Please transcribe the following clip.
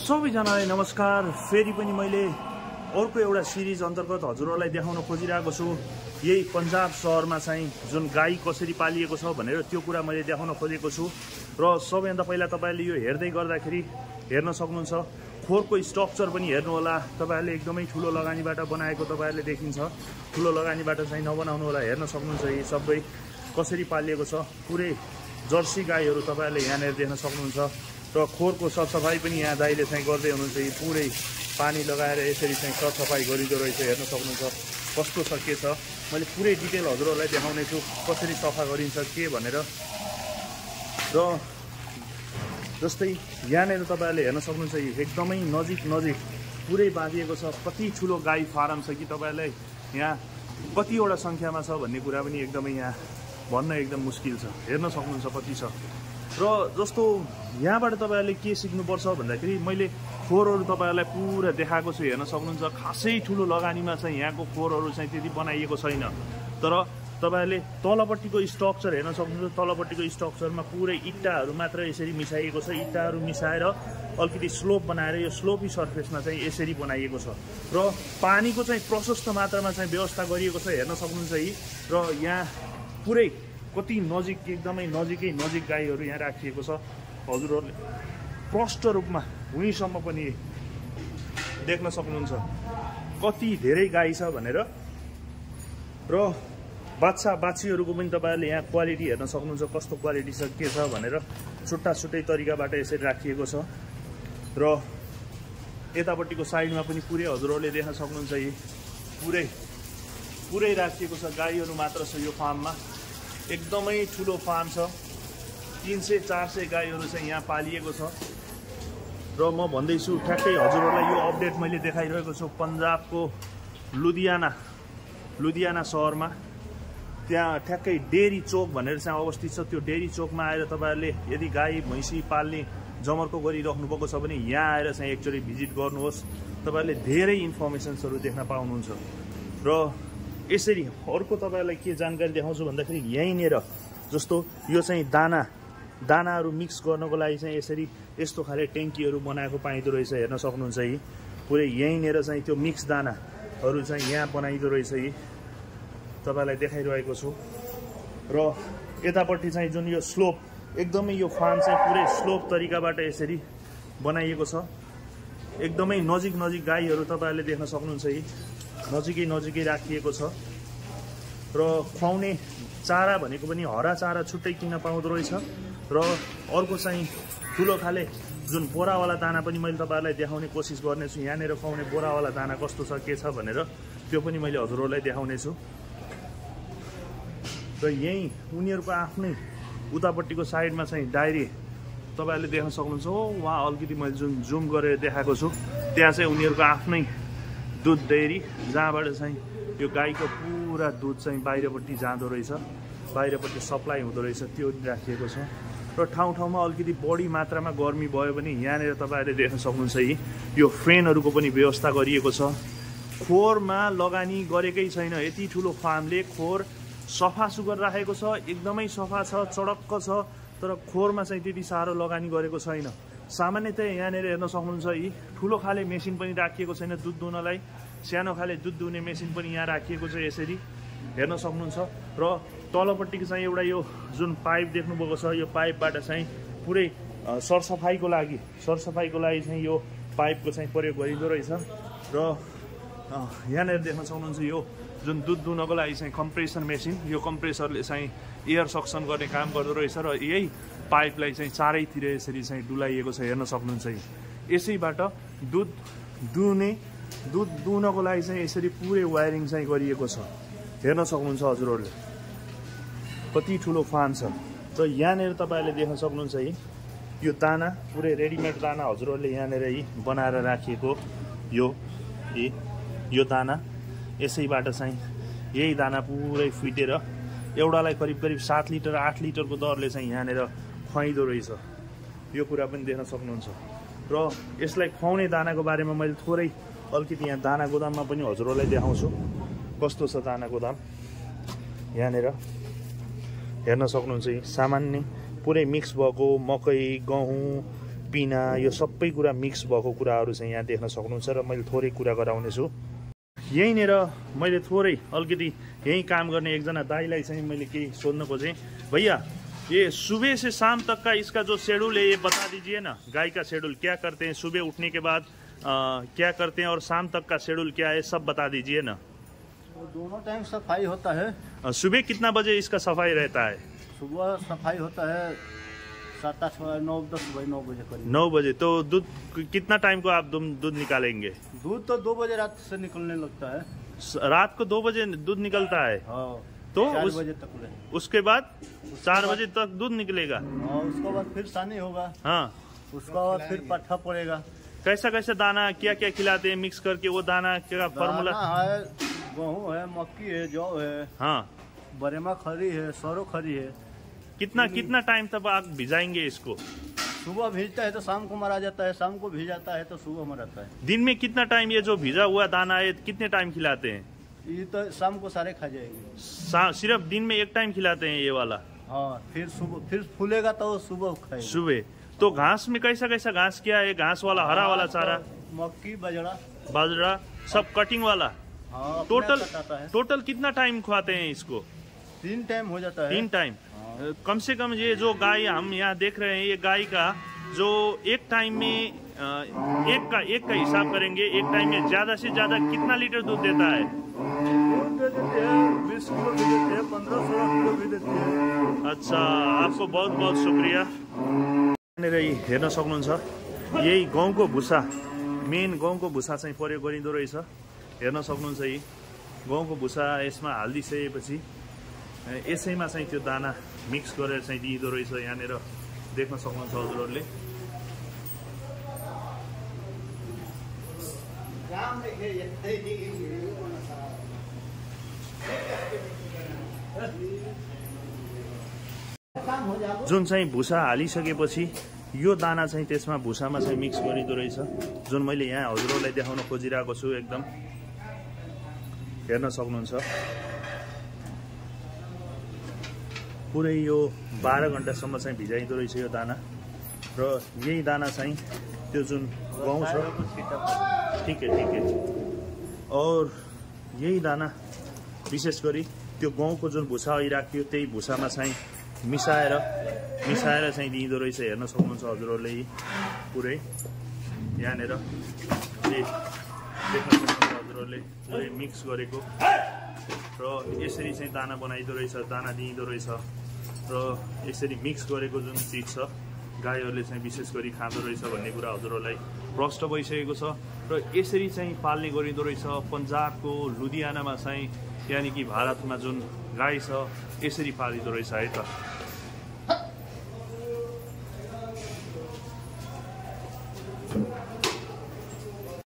सबैजनालाई नमस्कार। फेरि पनि मैले अर्को एउटा सिरिज अन्तर्गत हजुरहरूलाई देखाउन खोजिरहेको छु। यही पन्जाब शहरमा चाहिँ जुन गाई कसरी पालिएको छ भनेर त्यो कुरा मैले देखाउन खोजेको छु। र सबैभन्दा पहिला तपाईहरुले यो हेर्दै गर्दाखेरि हेर्न सक्नुहुन्छ, खोरको स्ट्रक्चर पनि हेर्नु होला। तपाईहरुले एकदमै ठुलो लगानीबाट बनाएको तपाईहरुले देखिन्छ। ठुलो लगानीबाट चाहिँ नबनाउनु होला। हेर्न सक्नुहुन्छ यी सबै कसरी पालिएको छ। पुरै जर्सी गाईहरू तपाईहरुले यहाँनिर देख्न सक्नुहुन्छ। र खोरको सरसफाई पनि यहाँ दाइले चाहिँ गर्दै हुनुहुन्छ। यी पुरै पानी लगाएर यसरी चाहिँ सरसफाई गरिँदो रहेछ। हेर्न सक्नुहुन्छ कस्तो छ के छ। मैले पुरै डिटेल हजुरहरूलाई देखाउने छु कसरी सफा गरिन्छ के भनेर। र जस्तै यहाँनिर तपाईहरुले हेर्न सक्नुहुन्छ एकदमै नजिक पुरै बाँधिएको छ। कति ठुलो गाई फार्म छ कि तपाईहरुलाई यहाँ कतिवटा संख्यामा छ भन्ने कुरा पनि एकदमै यहाँ भन्न एकदम मुस्किल छ। हेर्न सक्नुहुन्छ कति छ। र जस्तो यहाँबाट तपाईहरुले के सिक्नुपर्छ भन्दाखेरि मैले खोरहरू तपाईहरुलाई पुरा देखाएको छु। हेर्न सक्नुहुन्छ खासै ठुलो लगानीमा चाहिँ यहाँको खोरहरू चाहिँ त्यति बनाइएको छैन। तर तपाईहरुले तलपट्टिको स्ट्रक्चर हेर्न सक्नुहुन्छ। तलपट्टिको स्ट्रक्चरमा पुरै इट्टाहरू मात्र यसरी मिसाइएको छ। इट्टाहरू मिसाएर अलिकति स्लोप बनाएर यो स्लोपी सर्फेसमा चाहिँ यसरी बनाइएको छ। र पानीको चाहिँ प्रशस्त मात्रामा चाहिँ व्यवस्था गरिएको छ। हेर्न सक्नुहुन्छ यी। र यहाँ पुरै कति नजिक एकदमै नजिक गाईहरू यहाँ राखिएको छ। हजुरहरूले प्रष्ट रूपमा भुइँसम्म पनि देख्न सक्नुहुन्छ कति धेरै गाई छ भनेर। र बाछीहरूको पनि तपाईहरुले यहाँ क्वालिटी हेर्न सक्नुहुन्छ कस्तो क्वालिटी छ के छ भनेर। छुट्टै तरिकाबाट यसरी राखिएको छ। र यतापट्टिको साइडमा पनि पुरै हजुरहरूले देख्न सक्नुहुन्छ यी पुरै राखिएको छ। गाईहरू मात्र छ यो फार्ममा। एकदमै ठुलो फार्म छ। 300-400 गाईहरू चाहिँ यहाँ पालिएको छ। र म भन्दैछु ठ्याक्कै हजुरहरूलाई यो अपडेट मैले देखाइरहेको छु पन्जाबको लुधियाना शहरमा। त्यहाँ ठ्याक्कै डेरी चोक भनेर चाहिँ अवस्थित छ। त्यो डेरी चोकमा आएर तपाईहरुले यदि गाई भैँसी पाल्ने जमर्को गरिराख्नु भएको छ भने यहाँ आएर चाहिँ एकचोटि भिजिट गर्नुहोस्। तपाईहरुले धेरै इन्फर्मेसन्सहरू देख्न पाउनुहुन्छ। र यसरी अर्को तपाईहरुलाई के जानकारी देखाउँछु भन्दाखेरि यहीँनिर जस्तो यो चाहिँ दानाहरू मिक्स गर्नको लागि चाहिँ यसरी यस्तो खाले ट्याङ्कीहरू बनाएको पाइँदो रहेछ। हेर्न सक्नुहुन्छ यी पुरै यहीँनिर चाहिँ त्यो मिक्स दानाहरू चाहिँ यहाँ बनाइदो रहेछ। यी तपाईहरुलाई देखाइरहेको छु। र यतापट्टि चाहिँ जुन यो स्लोप एकदमै यो फार्म चाहिँ पुरै स्लोप तरिकाबाट यसरी बनाइएको छ। एकदमै नजिक गाईहरू तपाईहरुले देख्न सक्नुहुन्छ यी नजिकै राखिएको छ। र खुवाउने चारा भनेको पनि हरा चारा छुट्टै किन पाउँदो रहेछ। र अर्को चाहिँ ठुलो खाले जुन बोरावाला दाना पनि मैले तपाईहरुलाई देखाउने कोसिस गर्नेछु। यहाँनिर खुवाउने बोरावाला दाना कस्तो छ के छ भनेर त्यो पनि मैले हजुरहरूलाई देखाउने छु। र यही उनीहरूको आफ्नै उतापट्टिको साइडमा चाहिँ डायरी तपाईहरुले देख्न सक्नुहुन्छ। हो वहाँ अलिकति मैले जुन जुम गरेर देखाएको छु त्यहाँ चाहिँ उनीहरूको आफ्नै दुध डेरी जहाँबाट चाहिँ यो गाईको पुरा दुध चाहिँ बाहिरपट्टि जाँदो रहेछ। बाहिरपट्टि सप्लाई हुँदो रहेछ त्यो राखिएको छ। र ठाउँमा अलिकति बढी मात्रामा गर्मी भयो भने यहाँनिर तपाईहरुले देख्न सक्नुहुन्छ यो फ्यानहरूको पनि व्यवस्था गरिएको छ। खोरमा लगानी गरेकै छैन। यति ठुलो फार्मले खोर सफा सुग्घर राखेको छ। एकदमै सफा छ, चडक्क छ। तर खोरमा चाहिँ त्यति साह्रो लगानी गरेको छैन। सामान्यतया यहाँनिर हेर्न सक्नुहुन्छ यी ठुलो खाले मेसिन पनि राखिएको छैन दुध दुहुनलाई। सानो खाले दुध दुहुने मेसिन पनि यहाँ राखिएको छ। यसरी हेर्न सक्नुहुन्छ। र तलपट्टिको चाहिँ एउटा यो जुन पाइप देख्नुभएको छ यो पाइपबाट चाहिँ पुरै सरसफाइको लागि चाहिँ यो पाइपको चाहिँ प्रयोग गरिँदो रहेछ। र यहाँनिर देख्न सक्नुहुन्छ यो जुन दुध दुहुनको लागि चाहिँ कम्प्रेसर मेसिन, यो कम्प्रेसरले चाहिँ एयर सक्सन गर्ने काम गर्दो रहेछ। र यही पाइपलाई चाहिँ चारैतिर यसरी चाहिँ डुलाइएको छ। हेर्न सक्नुहुन्छ यसैबाट दुध दुहुनको लागि चाहिँ यसरी पुरै वायरिङ चाहिँ गरिएको छ। हेर्न सक्नुहुन्छ हजुरहरूले कति ठुलो फार्म छ। र यहाँनिर तपाईहरुले देख्न सक्नुहुन्छ यो दाना पुरै रेडिमेड दाना हजुरहरूले यहाँनिर बनाएर राखिएको यो दाना। यसैबाट चाहिँ यही दाना पुरै फिटेर एउटालाई करिब 7 लिटर 8 लिटरको दरले चाहिँ यहाँनिर खुवाइदो रहेछ। यो कुरा पनि देख्न सक्नुहुन्छ। र यसलाई खुवाउने दानाको बारेमा मैले थोरै अलिकति यहाँ दाना गोदाममा पनि हजुरहरूलाई देखाउँछु कस्तो छ दाना गोदाम। यहाँनिर हेर्न सक्नुहुन्छ सामान्य पुरै मिक्स भएको मकै, गहुँ, पिना यो सबै कुरा मिक्स भएको कुराहरू चाहिँ यहाँ देख्न सक्नुहुन्छ र मैले थोरै कुरा गराउनेछु। यहीँनिर मैले थोरै अलिकति यहीँ काम गर्ने एकजना दाईलाई चाहिँ मैले केही सोध्न खोजेँ। भैया ये सुबह से शाम तक का इसका जो शेड्यूल है ये बता दीजिए ना। गाय का शेड्यूल क्या करते हैं, सुबह उठने के बाद क्या करते हैं और शाम तक का शेड्यूल क्या है, सब बता दीजिए ना। दोनों टाइम सफाई होता है। सुबह कितना बजे इसका सफाई रहता है? सुबह सफाई होता है 7, 8, 9, 10 बजे 9 बजे करीब। 9 बजे। तो दूध कितना टाइम को आप दूध निकालेंगे? दूध तो 2 बजे रात से निकलने लगता है। रात को 2 बजे दूध निकलता है? हाँ। तो 4 बजे तक। उसके बाद 4 बजे तक दूध निकलेगा? हाँ, उसके बाद फिर सानी होगा। हाँ, उसके बाद फिर पट्ठा पड़ेगा। कैसा कैसा दाना क्या क्या खिलाते हैं मिक्स करके? वो दाना क्या फॉर्मूला है? गेहूँ है, मक्की है, जौ है, हाँ, बरेमा खरी है, सरो खरी है। कितना टाइम तक आप भिजाएंगे इसको? सुबह भीजता है तो शाम को मरा जाता है, शाम को भीजाता है तो सुबह मराता है। दिन में कितना टाइम ये जो भिजा हुआ दाना है कितने टाइम खिलाते हैं? ये तो शाम को सारे खा जाएंगे। सिर्फ दिन में एक टाइम खिलाते हैं ये वाला? हाँ, फिर सुबह फिर फूलेगा तो सुबह खाएंगे। सुबह। तो घास में कैसा कैसा घास क्या है? घास वाला हरा वाला चारा? मक्की, बाजरा सब कटिंग वाला? हाँ, टोटल कितना टाइम खुआते हैं इसको? 3 टाइम हो जाता है। 3 टाइम। कम से कम ये जो गाय हम यहाँ देख रहे हैं, ये गाय का जो एक टाइम में एक का हिसाब करेंगे, एक टाइम में ज्यादा से ज्यादा कितना लीटर दूध देता है? दूध दे देते हैं 20 किलो भी देते हैं, 15-16 किलो भी देते हैं। अच्छा, आपको बहुत बहुत शुक्रिया। हेर्न सक्नुहुन्छ यही गहुँको भुसा, मेन गहुँको भुसा चाहिँ प्रयोग गरिँदो रहेछ। हेर्न सक्नुहुन्छ यी गहुँको भुसा यसमा हालिदिइसकेपछि यसैमा चाहिँ त्यो दाना मिक्स गरेर चाहिँ दिइदो रहेछ। यहाँनिर देख्न सक्नुहुन्छ हजुरहरूले। जुन चाहिँ भुसा हालिसकेपछि यो दाना चाहिँ त्यसमा भुसामा चाहिँ मिक्स गरिदो रहेछ, जुन मैले यहाँ हजुरहरूलाई देखाउन खोजिरहेको छु। एकदम हेर्न सक्नुहुन्छ पुरै यो 12 घण्टासम्म चाहिँ भिजाइदो रहेछ यो दाना। र यही दाना चाहिँ त्यो जुन गहुँ छ, ठिक है, और यही दाना विशेष गरी त्यो गहुँको जुन भुसा आइराख्यो त्यही भुसामा चाहिँ मिसाएर चाहिँ दिइदो रहेछ। हेर्न सक्नुहुन्छ हजुरहरूले पुरै यहाँनिर देख्न सक्नुहुन्छ हजुरहरूले पुरै मिक्स गरेको र यसरी चाहिँ दाना बनाइदो रहेछ, दाना दिइदो रहेछ। र यसरी मिक्स गरेको जुन चिज छ गाईहरूले चाहिँ विशेष गरी खाँदो रहेछ भन्ने कुरा हजुरहरूलाई प्रष्ट भइसकेको छ। र यसरी चाहिँ पाल्ने गरिँदो रहेछ। पन्जाबको लुधियानामा चाहिँ यानि कि भारतमा जुन गाई छ यसरी पालिदो रहेछ है त।